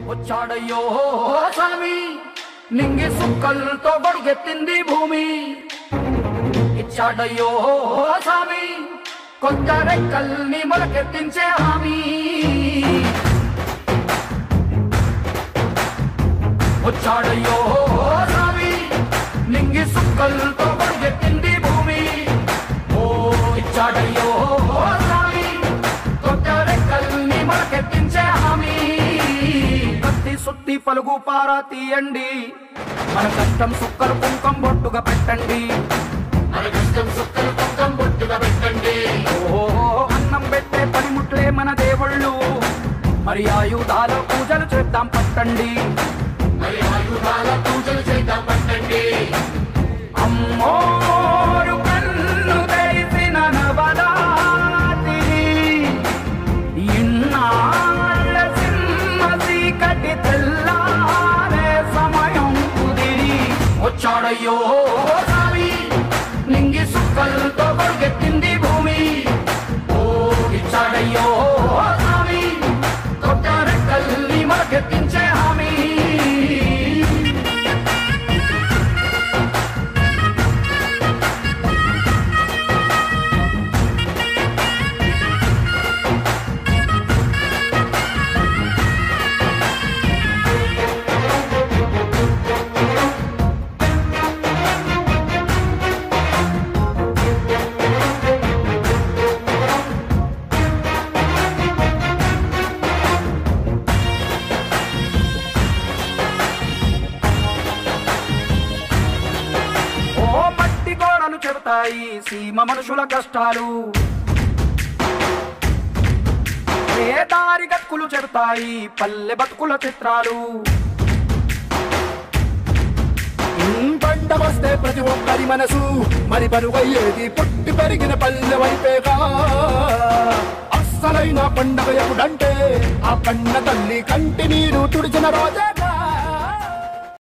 వచ్చాడయ్యో స్వామి నింగి సుక్కలతో బడిగెత్తింది భూమి ఇచ్చాడయ్యో స్వామి కొత్త రెక్కల్ని మొలకెత్తించే హామీ వచ్చాడయ్యో స్వామి నింగి సుక్కలతో బడిగెత్తింది భూమి ఓ ఇచ్చాడయ్యో స్వామి కొత్త రెక్కల్ని మొలకెత్తించే హామీ సుత్తి పలుగు పారా తీయండి మన కష్టం సుక్కలు కుంకం బొట్టుగా పెట్టండి మన కష్టం సుక్కలు కుంకం బొట్టుగా పెట్టండి ఓ అన్నం పెట్టే పనిముట్లే మన దేవుళ్ళు మరి ఆయుధాల పూజలు చేద్దాం పట్టండి మరి ఆయుధాల పూజలు చేద్దాం పట్టండి అమ్మోరు కన్ను తెరిసిన నవరాత్రి ఇన్నాళ్ళ సింహసి కటి తెల్లారే సమయం కుదిరి వచ్చాడయ్యో స్వామి నింగి సుక్కలతో బడిగెత్తింది భూమి ఓ ఇచ్చాడయ్యో స్వామి కొత్త రెక్కల్ని మొలకెత్తించే హామీ చెబుతాయి సీమ మనుషుల కష్టాలు ఏ దారి గక్కులు చెబుతాయి పల్లె బతుకుల చిత్రాలు పంట వస్తే ప్రతి ఒక్కరి మనసు మరి బరువయ్యేది పుట్టి పెరిగిన పల్లె వైపేగా అస్సలైన పండగ ఎప్పుడంటే ఆ కన్న తల్లి కంటి నీరు తుడిచిన రోజేగా